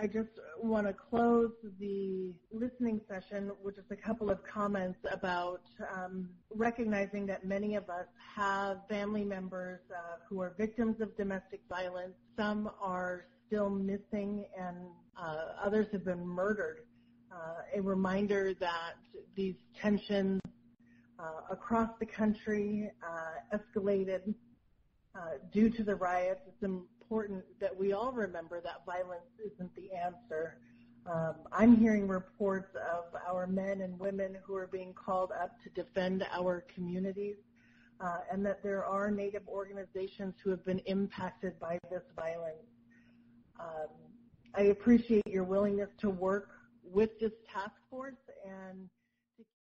I just want to close the listening session with just a couple of comments about recognizing that many of us have family members who are victims of domestic violence. Some are still missing, and others have been murdered. A reminder that these tensions across the country escalated due to the riots. It's important that we all remember that violence isn't the answer. I'm hearing reports of our men and women who are being called up to defend our communities, and that there are Native organizations who have been impacted by this violence. I appreciate your willingness to work with this task force, and